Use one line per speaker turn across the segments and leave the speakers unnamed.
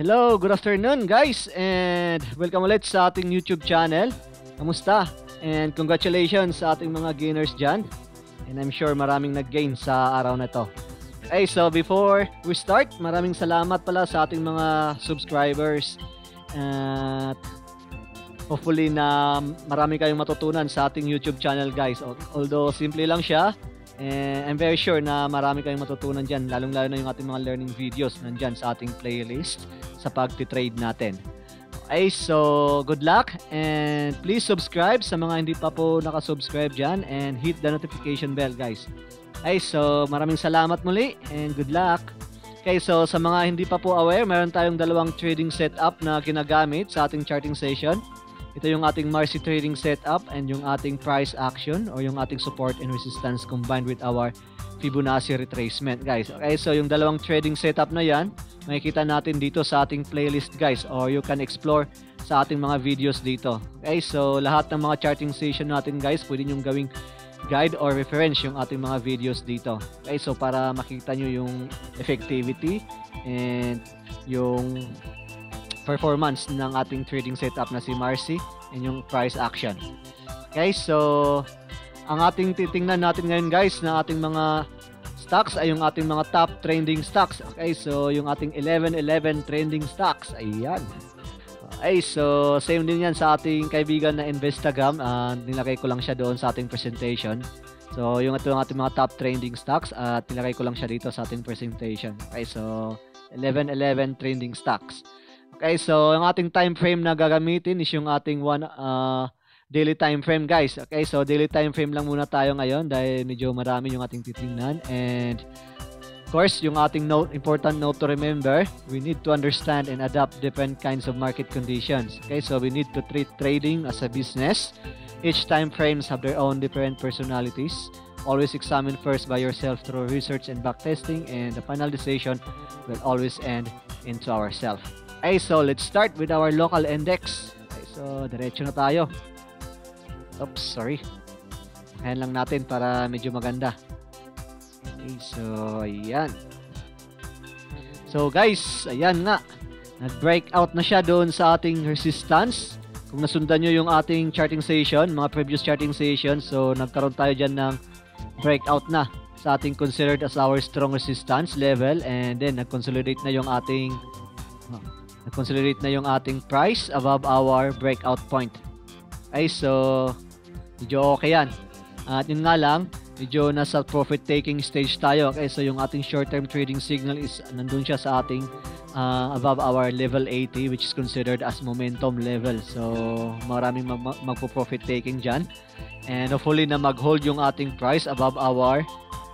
Hello, good afternoon guys, and welcome ulit sa ating YouTube channel. Kamusta? And congratulations sa ating mga gainers dyan. And I'm sure maraming nag-gain sa araw na to. Okay, so before we start, maraming salamat pala sa ating mga subscribers. At hopefully na marami kayong matutunan sa ating YouTube channel guys. Although simple lang siya, and I'm very sure na marami kayong matutunan dyan, lalong-lalo na yung ating mga learning videos nandyan sa ating playlist sa pag-trade natin. Okay, so good luck and please subscribe sa mga hindi pa po nakasubscribe dyan and hit the notification bell guys. Okay, so maraming salamat muli and good luck. Okay, so sa mga hindi pa po aware, meron tayong dalawang trading setup na ginagamit sa ating charting session. Ito yung ating Marcy trading setup and yung ating price action or yung ating support and resistance combined with our Fibonacci retracement guys. Okay, so yung dalawang trading setup na yan, makikita natin dito sa ating playlist guys, or you can explore sa ating mga videos dito. Okay, so lahat ng mga charting session natin guys, pwede nyong gawing guide or reference yung ating mga videos dito. Okay, so para makita nyo yung effectivity and yung performance ng ating trading setup na si Marcy and yung price action. Okay, so ang ating titingnan natin ngayon guys na ating mga stocks ay yung ating mga top trending stocks. Okay, so yung ating 11-11 trending stocks. Ayan. Okay, so same din yan sa ating kaibigan na Investagram. Nilagay ko lang siya doon sa ating presentation. So yung ito yung ating mga top trending stocks at nilagay ko lang siya dito sa ating presentation. Okay, so 11-11 trending stocks. Okay, so yung ating time frame na gagamitin is yung ating daily time frame guys. Okay, so daily time frame lang muna tayo ngayon dahil medyo marami yung ating titingnan. And of course, yung ating important note to remember, we need to understand and adapt different kinds of market conditions. Okay, so we need to treat trading as a business. Each time frames have their own different personalities. Always examine first by yourself through research and backtesting, and the final decision will always end into ourselves. Okay, so let's start with our local index. Okay, so diretso na tayo. Oops, sorry. Ayan lang natin para medyo maganda. Okay, so ayan. So guys, ayan nga. Nag-breakout na siya doon sa ating resistance. Kung nasundan nyo yung ating charting session, mga previous charting session, so nagkaroon tayo dyan ng breakout na sa ating considered as our strong resistance level, and then nag-consolidate na yung ating price above our breakout point. Okay, so medyo okay yan. At yun nga lang, medyo nasa profit taking stage tayo. Okay, so yung ating short term trading signal is nandun siya sa ating above our level 80, which is considered as momentum level. So maraming magpo-profit taking dyan, and hopefully na mag-hold yung ating price above our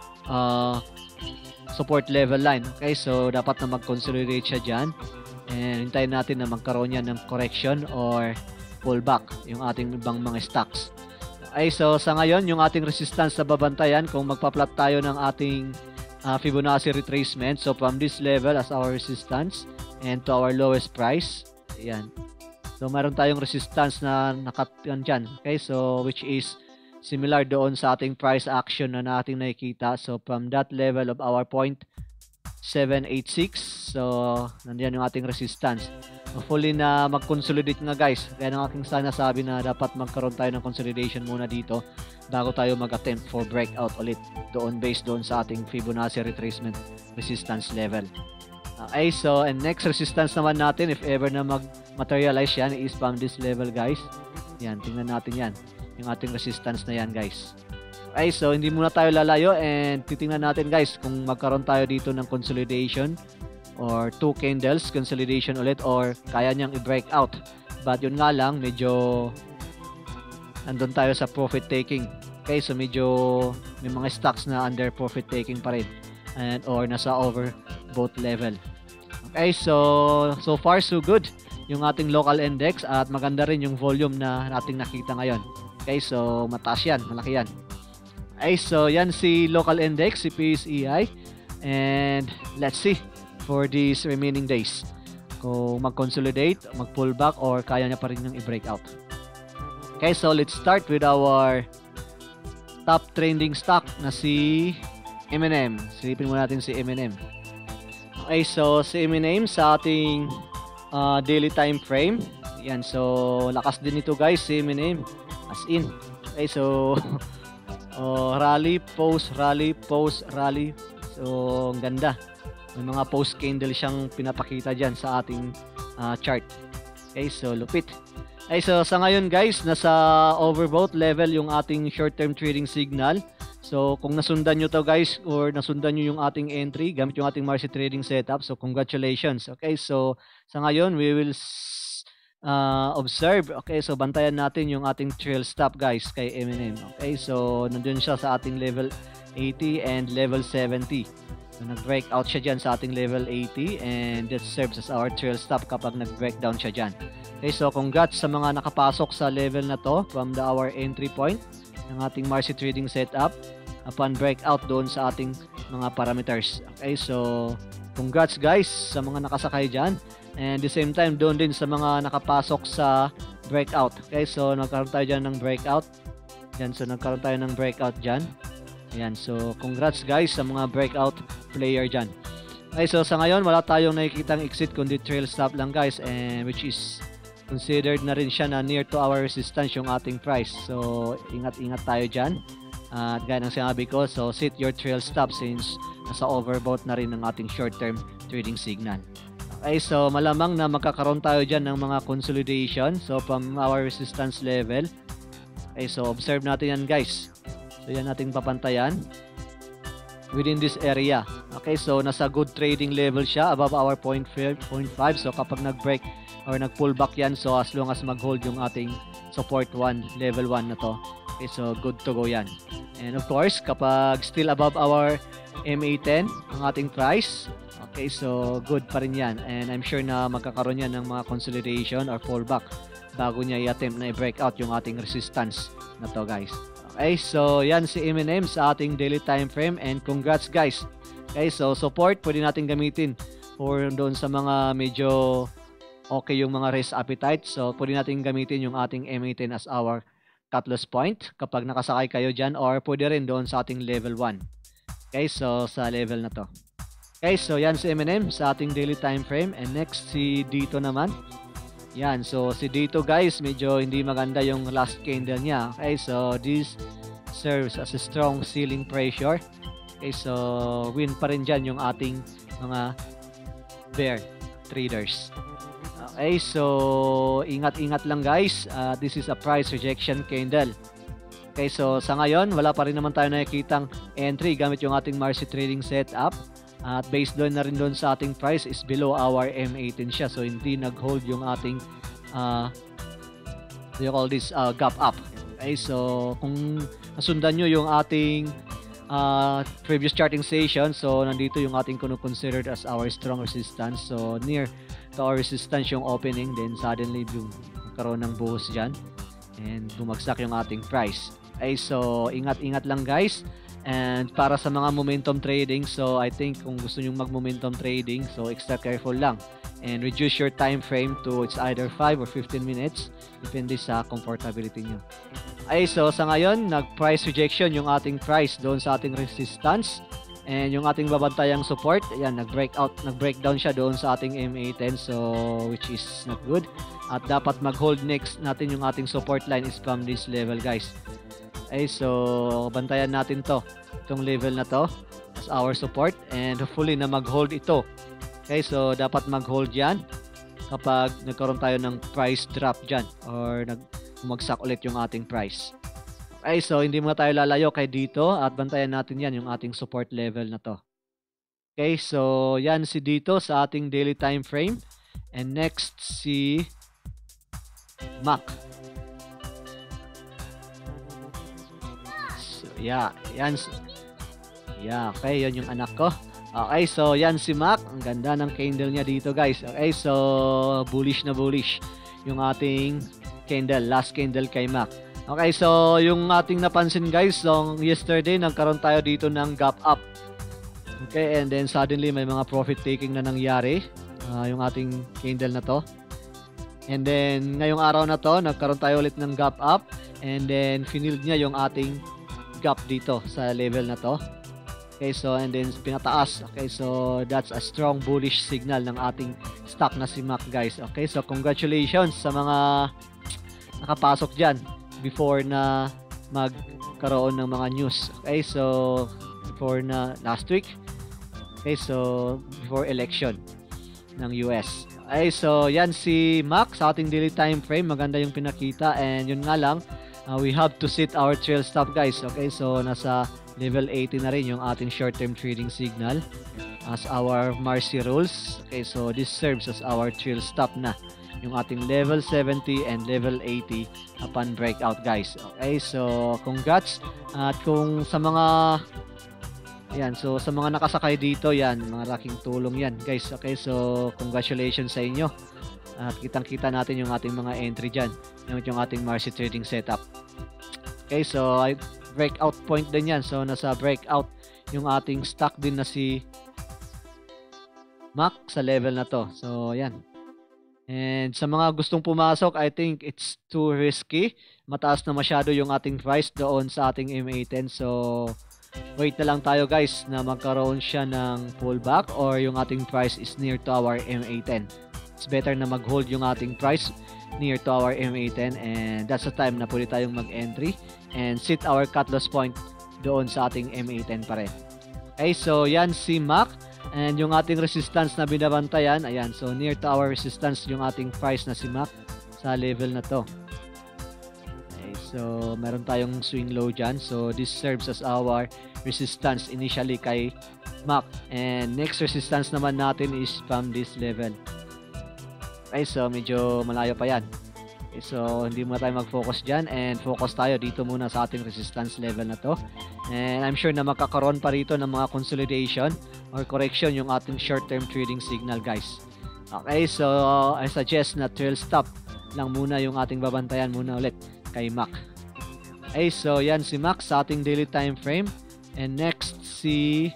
support level line. Okay, so dapat na mag-consolidate siya dyan. And hintayin natin na magkaroon yan ng correction or pullback yung ating ibang mga stocks. Okay, so sa ngayon, yung ating resistance na babantayan, kung magpa-plot tayo ng ating Fibonacci retracement, so from this level as our resistance and to our lowest price, ayan. So meron tayong resistance na nakatiyan dyan. Okay, so which is similar doon sa ating price action na nating nakikita. So from that level of our point 786, so nandiyan yung ating resistance. Hopefully na mag-consolidate nga guys. Kaya ng aking sinasabi na dapat magkaroon tayo ng consolidation muna dito bago tayo mag-attempt for breakout ulit doon, based doon sa ating Fibonacci retracement resistance level. Okay, so and next resistance naman natin, if ever na mag-materialize yan, is from this level guys. Yan, tingnan natin yan, yung ating resistance na yan guys. Okay, so hindi muna tayo lalayo and titingnan natin guys kung magkaroon tayo dito ng consolidation or 2 candles consolidation ulit, or kaya niyang i-break out. But yun nga lang, medyo nandun tayo sa profit taking. Okay, so medyo may mga stocks na under profit taking pa rin, and or nasa overbought level. Okay, so far so good yung ating local index, at maganda rin yung volume na nating nakita ngayon. Okay, so mataas yan, malaki yan. Okay, so yan si local index, si PSEI, and let's see for these remaining days kung mag-consolidate, mag-pullback, or kaya niya pa rin yung i-breakout. Okay, so let's start with our top trending stock na si M&M. Silipin mo natin si M&M. Okay, so si M&M sa ating daily time frame. Yan, so lakas din ito guys, same name as in. Okay, so rally, post, rally, post, rally. So ang ganda. May mga post candle siyang pinapakita dyan sa ating chart. Okay, so lupit. Okay, so sa ngayon guys, nasa overbought level yung ating short-term trading signal. So kung nasundan nyo to guys, or nasundan nyo yung ating entry gamit yung ating market trading setup, so congratulations. Okay, so sa ngayon we will observe. Okay, so bantayan natin yung ating trail stop guys kay M&M. Okay, so nandun siya sa ating level 80 and level 70. So nag-break out siya dyan sa ating level 80 and that serves as our trail stop kapag nag-breakdown siya dyan. Okay, so congrats sa mga nakapasok sa level na to from our entry point ng ating market trading setup upon breakout doon sa ating mga parameters. Okay, so congrats guys sa mga nakasakay dyan. And the same time, doon din sa mga nakapasok sa breakout. Okay, so nagkaroon tayo dyan ng breakout. Yan, so nagkaroon tayo ng breakout dyan. Ayan, so congrats guys sa mga breakout player dyan. Okay, so sa ngayon, wala tayong nakikitang exit kundi trail stop lang guys. And which is considered na rin siya na near to our resistance yung ating price. So ingat-ingat tayo dyan. At gaya ng sinabi ko, so set your trail stop since nasa overbought na rin ng ating short-term trading signal. Okay, so malamang na magkakaroon tayo dyan ng mga consolidation. So from our resistance level. Okay, so observe natin yan guys. So yan nating papantayan. Within this area. Okay, so nasa good trading level siya. Above our 0.5. So kapag nag-break or nag-pull back yan. So as long as mag-hold yung ating support 1, level 1 na to. Okay, so good to go yan. And of course, kapag still above our MA10, ang ating price. Okay, so good pa rin yan. And I'm sure na magkakaroon yan ng mga consolidation or fallback bago niya i-attempt na i-break out yung ating resistance na to guys. Okay, so yan si M&M sa ating daily time frame and congrats guys. Okay, so support pwede natin gamitin for doon sa mga medyo okay yung mga risk appetite. So pwede natin gamitin yung ating MA10 as our cut loss point kapag nakasakay kayo dyan, or pwede rin doon sa ating level 1. Okay, so sa level na to. Okay, so yan si M&M sa ating daily time frame. And next si Dito naman. Yan, so si Dito guys, medyo hindi maganda yung last candle niya. Okay, so this serves as a strong selling pressure. Okay, so win pa rin dyan yung ating mga bear traders. Okay, so ingat-ingat lang guys. This is a price rejection candle. Okay, so sa ngayon, wala pa rin naman tayo nakikitang entry gamit yung ating market trading setup. At based doon na rin doon sa ating price is below our M18 siya. So hindi nag-hold yung ating do you call this gap up. Okay, so kung nasundan nyo yung ating previous charting session, so nandito yung ating considered as our strong resistance. So near to our resistance yung opening, then suddenly magkaroon ng buhos dyan and bumagsak yung ating price. Okay, so ingat-ingat lang guys. And para sa mga momentum trading, so I think kung gusto nyo mag-momentum trading, so extra careful lang. And reduce your time frame to it's either 5 or 15 minutes. Depende sa comfortability nyo. Ay, so sa ngayon, nag-price rejection yung ating price doon sa ating resistance. And yung ating babantayang support, ayan, nag-breakdown siya doon sa ating MA10. So, which is not good. At dapat mag-hold next natin yung ating support line is from this level guys. Okay, so bantayan natin itong level na to as our support and hopefully na mag-hold ito. Okay, so dapat mag-hold yan kapag nagkaroon tayo ng price drop dyan or bumagsak ulit yung ating price. Okay, so hindi muna tayo lalayo kay dito at bantayan natin yan yung ating support level na to. Okay, so yan si dito sa ating daily time frame. And next si MAC. Yeah, yan. Yeah, okay, yan yung anak ko. Okay, so yan si MAC. Ang ganda ng candle niya dito, guys. Okay, so bullish na bullish yung ating candle, last candle kay MAC. Okay, so yung ating napansin, guys, so yesterday nagkaroon tayo dito ng gap up. Okay, and then suddenly may mga profit taking na nangyari yung ating candle na to. And then ngayong araw na to, nagkaroon tayo ulit ng gap up and then finild niya yung ating gap dito sa level na to. Okay, so and then pinataas. Okay, so that's a strong bullish signal ng ating stock na si MAC, guys. Okay, so congratulations sa mga nakapasok dyan before na magkaroon ng mga news. Okay, so before na last week. Okay, so before election ng US. Okay, so yan si MAC sa ating daily time frame. Maganda yung pinakita, and yun nga lang, we have to set our trail stop, guys. Okay, so nasa level 80 na rin yung ating short-term trading signal as our Marcy rules. Okay, so this serves as our trail stop na yung ating level 70 and level 80 upon breakout, guys. Okay, so congrats. At kung sa mga so sa mga nakasakay dito, yan, malaking tulong yan, guys. Okay, so congratulations sa inyo. At kitang-kita natin yung ating mga entry dyan, yung ating Marcy trading setup. Okay, so breakout point din yan. So nasa breakout yung ating stock din na si MAC sa level na to. So yan. And sa mga gustong pumasok, I think it's too risky. Mataas na masyado yung ating price doon sa ating MA10. So wait na lang tayo, guys, na magkaroon siya ng pullback or yung ating price is near to our MA10. It's better na mag-hold yung ating price near to our MA10, and that's the time na pwede tayong mag-entry and set our cut loss point doon sa ating MA10 pa rin. Okay, so yan si MAC, and yung ating resistance na binabantayan, ayan, so near to our resistance yung ating price na si MAC sa level na to. Okay, so meron tayong swing low dyan, so this serves as our resistance initially kay MAC, and next resistance naman natin is from this level. Okay, so medyo malayo pa yan. Okay, so hindi muna tayo mag-focus dyan, and focus tayo dito muna sa ating resistance level na to. And I'm sure na magkakaroon pa rito ng mga consolidation or correction yung ating short-term trading signal, guys. Okay, so I suggest na trail stop lang muna yung ating babantayan muna ulit kay MAC. Okay, so yan si MAC sa ating daily time frame. And next si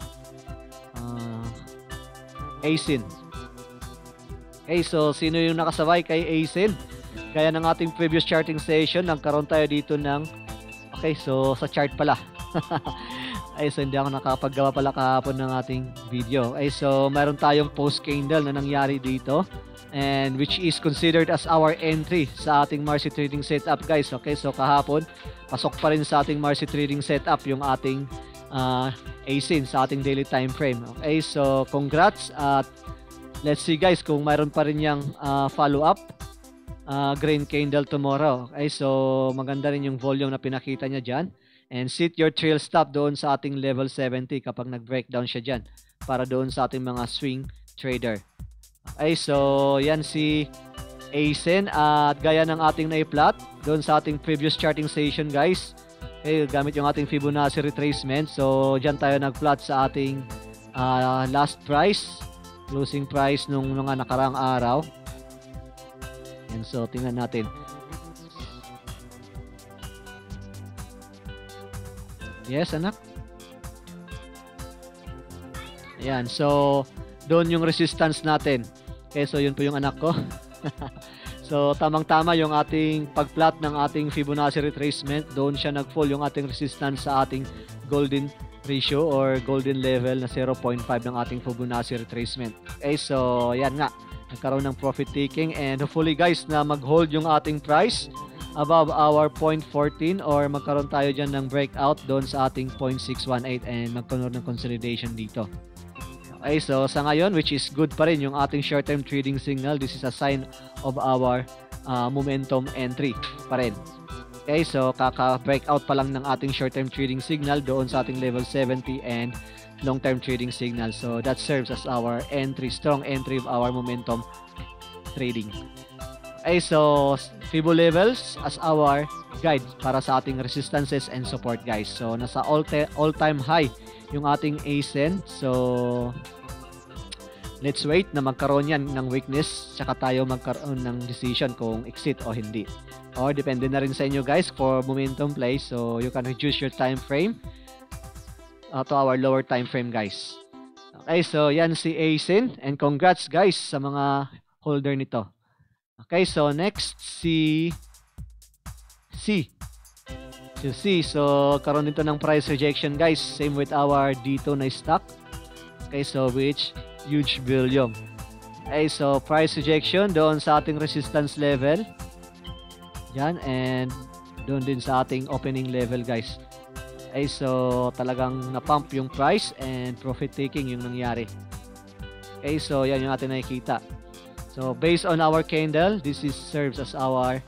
ASIN. Okay, so sino yung nakasabay kay ASIN? Kaya ng ating previous charting session, nagkaroon tayo dito ng, okay, so sa chart pala. Ay, so hindi ako nakapaggawa pala kahapon ng ating video. Okay, so mayroon tayong post candle na nangyari dito, and which is considered as our entry sa ating Marcy trading setup, guys. Okay, so kahapon, pasok pa rin sa ating Marcy trading setup yung ating ASIN sa ating daily time frame. Okay, so congrats, at let's see, guys, kung mayroon pa rin yung follow-up green candle tomorrow. Okay, so maganda rin yung volume na pinakita niya dyan. And set your trail stop doon sa ating level 70 kapag nag-breakdown siya dyan, para doon sa ating mga swing trader. Okay, so yan si ASIN, at gaya ng ating na-plot doon sa ating previous charting session, guys. Okay, gamit yung ating Fibonacci retracement. So dyan tayo nag-plot sa ating last price, closing price nung mga nakarang araw. And so tingnan natin. Yes, anak. Ayan, so doon yung resistance natin. Okay, so yun po yung anak ko. So tamang-tama yung ating pag-plot ng ating Fibonacci retracement. Doon siya nag-fall yung ating resistance sa ating golden ratio or golden level na 0.5 ng ating Fibonacci retracement. Okay, so yan nga, nagkaroon ng profit taking, and hopefully, guys, na mag-hold yung ating price above our 0.14 or magkaroon tayo dyan ng breakout doon sa ating 0.618 and magkaroon ng consolidation dito. Okay, so sa ngayon, which is good pa rin yung ating short-term trading signal, this is a sign of our momentum entry pa rin. Okay, so kaka-breakout pa lang ng ating short-term trading signal doon sa ating level 70 and long-term trading signal. So that serves as our entry, strong entry of our momentum trading. Okay, so Fibo levels as our guide para sa ating resistances and support, guys. So nasa all-time high yung ating ASIN. So let's wait na magkaroon yan ng weakness, saka tayo magkaroon ng decision kung exit o hindi. Or depende na rin sa inyo, guys, for momentum play. So you can reduce your time frame to our lower time frame, guys. Okay, so yan si ASIN, and congrats, guys, sa mga holder nito. Okay, so next si C. You see, so karon dito ng price rejection guys. Same with our dito na stock. Okay, so which huge volume. Okay, so price rejection doon sa ating resistance level. Yan, and doon din sa ating opening level guys. Okay, so talagang na-pump yung price and profit taking yung nangyari. Okay, so yan yung ating nakikita. So based on our candle, this is serves as our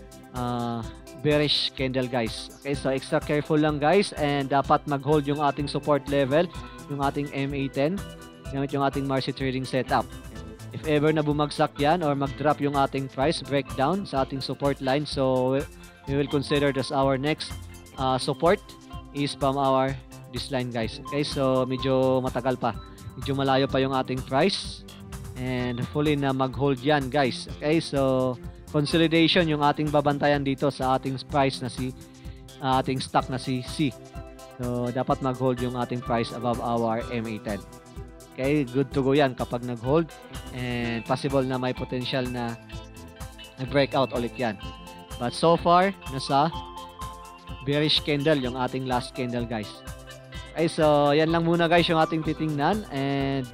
bearish candle guys. Okay, so extra careful lang guys, and dapat mag-hold yung ating support level, yung ating MA10, gamit yung ating market trading setup. If ever na bumagsak yan or mag-drop yung ating price breakdown sa ating support line, so we will consider this our next support is from our this line guys. Okay, so medyo matagal pa, medyo malayo pa yung ating price, and hopefully na mag-hold yan guys. Okay, so consolidation yung ating babantayan dito sa ating price na si ating stock na si C. So dapat mag-hold yung ating price above our MA10. Okay, good to go yan kapag nag-hold, and possible na may potential na breakout ulit yan. But so far, nasa bearish candle yung ating last candle guys. Okay, so yan lang muna guys yung ating titingnan, and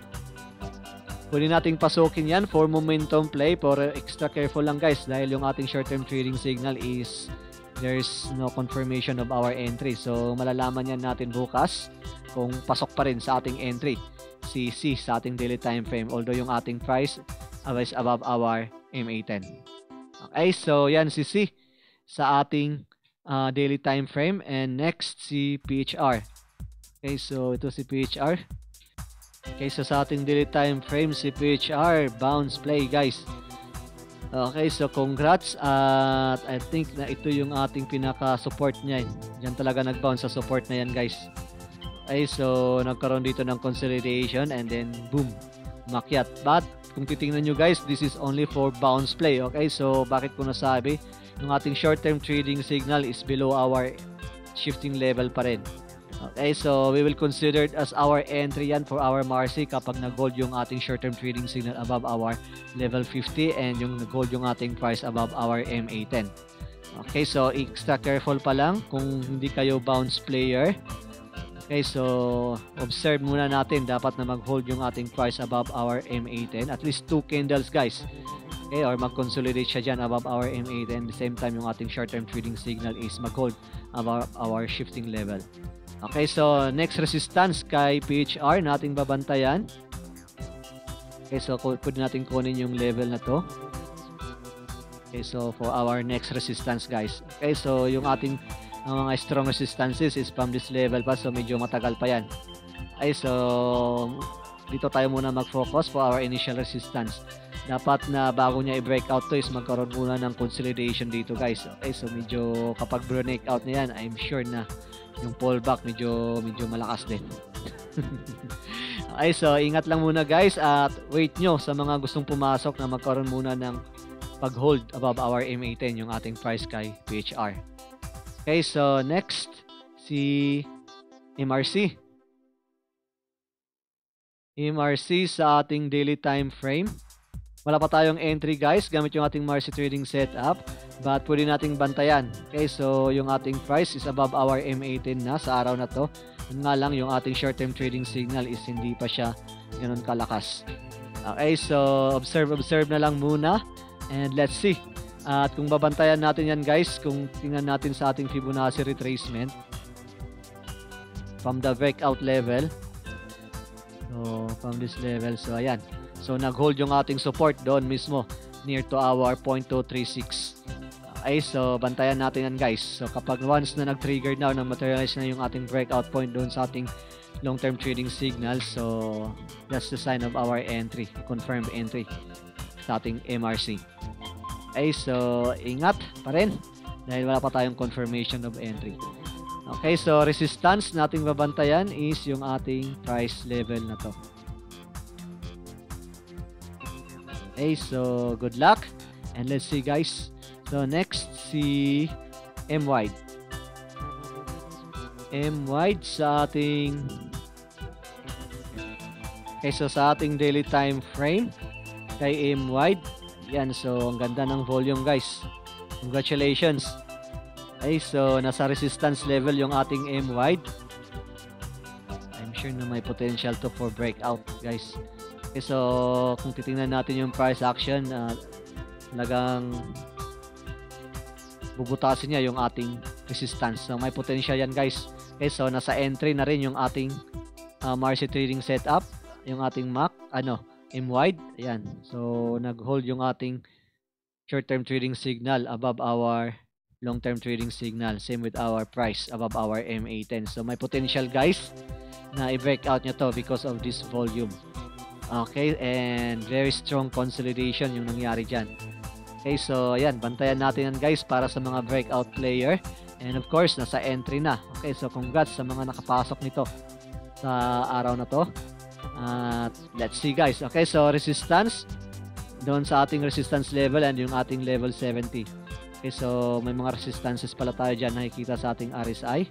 pwede nating pasukin yan for momentum play, for extra careful lang guys dahil yung ating short-term trading signal is there's no confirmation of our entry. So malalaman yan natin bukas kung pasok pa rin sa ating entry si C sa ating daily time frame, although yung ating price is above our MA10. Okay, so yan si C sa ating daily time frame, and next si PHR. Okay, so ito si PHR. Okay, so sa ating daily time frame si PHR bounce play guys. Okay, so congrats, at I think na ito yung ating pinaka support niya. Diyan talaga nag-bounce sa support na yan guys. Okay, so nagkaroon dito ng consolidation and then boom, makyat. But kung titingnan nyo guys, this is only for bounce play. Okay, so bakit ko nasabi yung ating short term trading signal is below our shifting level pa rin. Okay, so we will consider it as our entry yan for our Marcy kapag nag-hold yung ating short-term trading signal above our level 50 and yung nag-hold yung ating price above our MA10. Okay, so extra careful pa lang kung hindi kayo bounce player. Okay, so observe muna natin, dapat na mag-hold yung ating price above our MA10. At least 2 candles guys. Okay, or mag-consolidate siya dyan above our MA10. At the same time, yung ating short-term trading signal is mag-hold above our shifting level. Okay, so next resistance kay PHR nating babantayan. Okay, so pwede natin kunin yung level na to. Okay, so for our next resistance guys. Okay, so yung ating mga strong resistances is from this level pa, so medyo matagal pa yan. Okay, so dito tayo muna mag-focus for our initial resistance. Dapat na bago niya i-breakout to is magkaroon muna ng consolidation dito guys. Okay, so medyo kapag breakout na yan, I'm sure na yung pullback medyo malakas din. Okay, so ingat lang muna guys, at wait nyo sa mga gustong pumasok na magkaroon muna ng pag-hold above our MA10 yung ating price kay PHR. Okay, so next si MRC. MRC sa ating daily time frame. Wala pa tayong entry guys gamit yung ating market trading setup, but pwede nating bantayan. Okay, so yung ating price is above our MA10 na sa araw na to. Yun nga lang, yung ating short-term trading signal is hindi pa siya ganun kalakas. Okay, so observe na lang muna, and let's see. At kung babantayan natin yan guys, kung tingnan natin sa ating Fibonacci retracement from the breakout level, so from this level, so ayan, so nag-hold yung ating support doon mismo near to our 0.236. Okay, so bantayan natin yan guys. So kapag once na nag-trigger na, materialize na yung ating breakout point doon sa ating long-term trading signal, so that's the sign of our entry, confirmed entry sa ating MRC. Okay, so ingat pa rin dahil wala pa tayong confirmation of entry. Okay, so resistance nating babantayan is yung ating price level na to. Okay, so good luck, and let's see guys. So next si M-Wide. M-Wide sa ating, okay, so sa ating daily time frame kay M-Wide. Yan, so ang ganda ng volume guys. Congratulations. Okay, so nasa resistance level yung ating M wide. I'm sure na may potential to for breakout, guys. Okay, so kung titingnan natin yung price action, talagang bubutasin niya yung ating resistance. So may potential yan, guys. Okay, so nasa entry na rin yung ating Marcy trading setup, yung ating MAC, M wide. Ayan. So nag-hold yung ating short-term trading signal above our long-term trading signal. Same with our price above our MA10. So may potential, guys, na i-breakout nyo to because of this volume. Okay, and very strong consolidation yung nangyari dyan. Okay, so ayan, bantayan natin yan, guys, para sa mga breakout player. And of course, nasa entry na. Okay, so congrats sa mga nakapasok nito sa araw na to. Let's see, guys. Okay, so resistance doon sa ating resistance level and yung ating level 70. Okay, so may mga resistances pala tayo dyan nakikita sa ating RSI.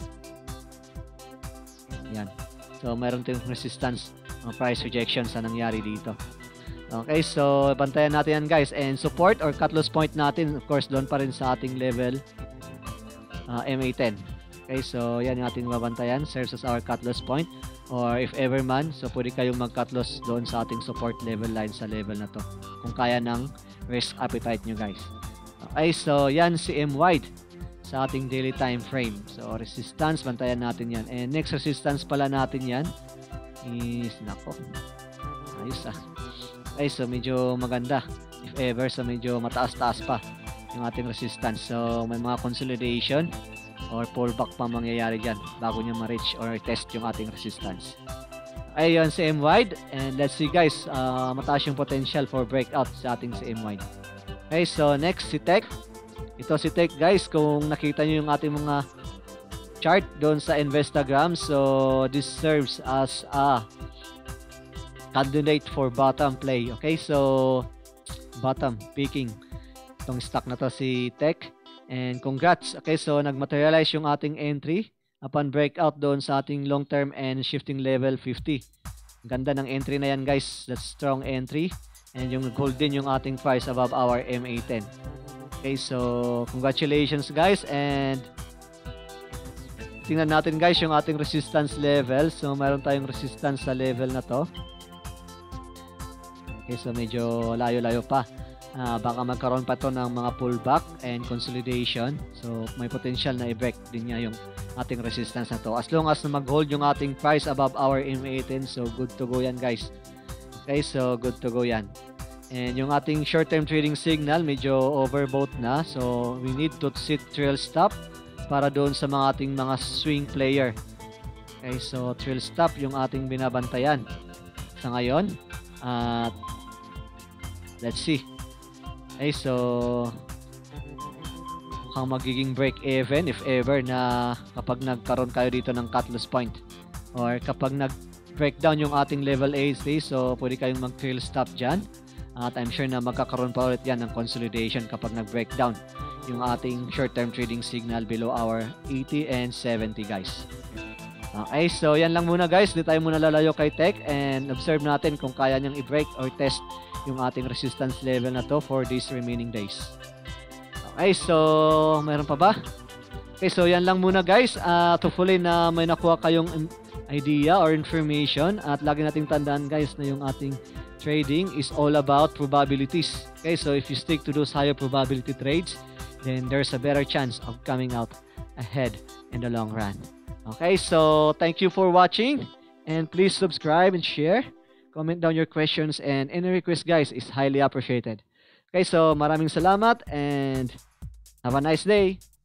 Yan. So mayroon tayong resistance, price rejection sa nangyari dito. Okay, so bantayan natin yan, guys. And support or cut loss point natin, of course, doon pa rin sa ating level MA10. Okay, so yan yung ating babantayan. Serves as our cut loss point. Or if ever man, so pwede kayong mag-cut loss doon sa ating support level line sa level na to. Kung kaya ng risk appetite nyo, guys. Okay, so yan si M wide sa ating daily time frame. So resistance, bantayan natin yan. And next resistance pala natin yan is, nako, ayos Okay, so medyo maganda. If ever, so medyo mataas-taas pa yung ating resistance. So may mga consolidation or pullback pa mangyayari dyan bago nyo ma-reach or test yung ating resistance. Okay, yun si M wide. And let's see, guys, mataas yung potential for breakout sa ating si M wide. Okay, so next si Tech. Ito si Tech, guys, kung nakita nyo yung ating mga chart doon sa Investagram. So this serves as a candidate for bottom play. Okay, so bottom picking itong stock na to si Tech. And congrats. Okay, so nagmaterialize yung ating entry upon breakout doon sa ating long term and shifting level 50. Ganda ng entry na yan, guys. That's strong entry. And yung hold din yung ating price above our MA10. Okay, so congratulations, guys. And tingnan natin, guys, yung ating resistance level. So mayroon tayong resistance sa level na to. Okay, so medyo layo-layo pa. Baka magkaroon pa to ng mga pullback and consolidation. So may potential na i-break din niya yung ating resistance na to. As long as na mag-hold yung ating price above our MA10, so good to go yan, guys. Okay, so good to go yan. And yung ating short-term trading signal, medyo overbought na. So we need to set trail stop para doon sa mga ating mga swing player. Okay, so trail stop yung ating binabantayan sa ngayon. At let's see. Okay, so mukhang magiging break even if ever na kapag nagkaroon kayo dito ng cut loss point or kapag nag-breakdown yung ating level 80, so pwede kayong mag-trail stop dyan. At I'm sure na magkakaroon pa ulit yan ng consolidation kapag nag-breakdown yung ating short-term trading signal below our 80 and 70, guys. Okay, so yan lang muna, guys. Di tayo muna lalayo kay Tech and observe natin kung kaya niyang i-break or test yung ating resistance level na to for these remaining days. Okay, so mayroon pa ba? Okay, so yan lang muna, guys. Hopefully na may nakuha kayong idea or information. At lagi nating tandaan, guys, na yung ating trading is all about probabilities. Okay, so if you stick to those higher probability trades, then there's a better chance of coming out ahead in the long run. Okay, so thank you for watching and please subscribe and share. Comment down your questions and any request, guys, is highly appreciated. Okay, so maraming salamat and have a nice day.